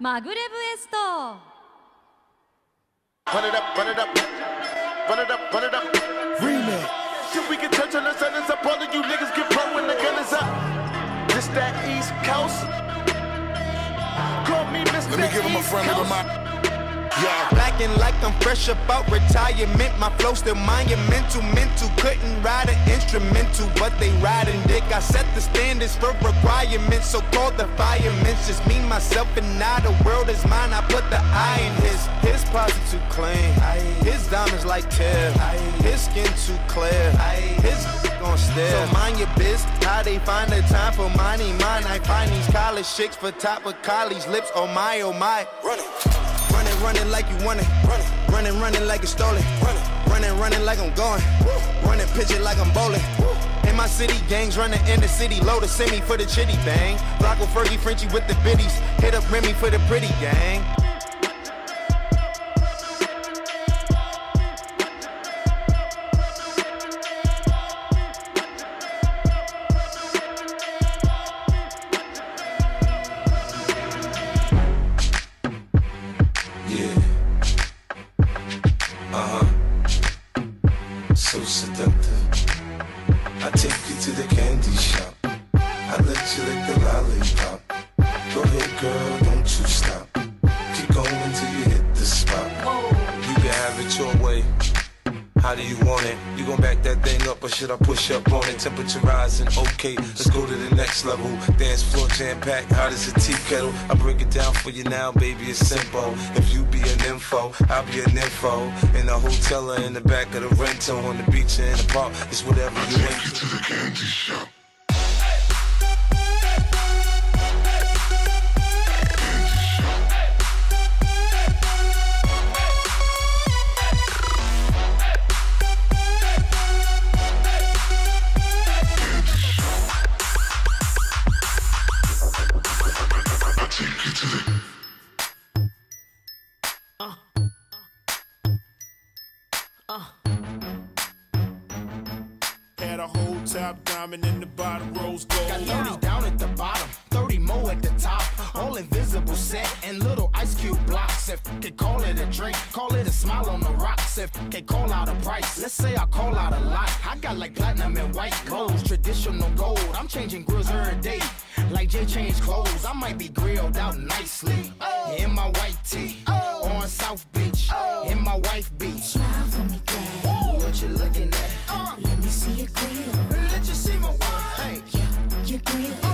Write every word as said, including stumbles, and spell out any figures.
マグレブエスト。 Run it up, run it up, run it up, run it up. Remix. Till we can touch on the sun, it's up all of you niggas get pro when the gun is up. This that East Coast. Call me Mister Let me give him a friendly reminder. Yeah, blacking like I'm fresh about retirement. My flow still monumental, mental. Couldn't ride an instrumental, but they riding dick. I set the standards for requirements, so called the firemen. Just me, myself, and now the world is mine. I put the eye in his. His posse too clean. His diamonds like tear. His skin too clear. His gon' stare. So mind your biz. How they find the time for money? Mine. I find these college chicks for top of college lips. Oh my, oh my. Run it. Running, running like you want it. Running, running, running like it's stolen. Running, running, running like I'm going. Running, pitch it like I'm bowling. In my city, gangs running in the city. Load a semi for the chitty bang. Block with Fergie, Frenchie with the biddies. Hit up Remy for the pretty gang. So seductive. I take you to the candy shop. I let you lick the lollipop. Go ahead, girl, don't you stop. Keep going till you hit the spot. You can have it your way. How do you want it? You gon' back that thing up or should I push up on it? Temperature rising, okay, let's go to the next level. Dance floor jam-packed, hot as a tea kettle. I break it down for you now, baby, it's simple. If you be an info, I'll be an info. In the hotel or in the back of the rental, on the beach or in the park, it's whatever you want. Take you to the candy shop. Had a whole top diamond in the bottom, rose gold. Got thirty down at the bottom, thirty more at the top. All invisible set and little ice cube blocks. If they call it a drink, call it a smile on the rocks. If they call out a price, let's say I call out a lot. I got like platinum and white clothes, traditional gold. I'm changing grills every day, like Jay changed clothes. I might be grilled out nicely in my white tee on South Beach in my wife beach. Smile for me, girl. What you looking at? Let me see your grill. Let you see my wife. Hey, Yeah, your grill.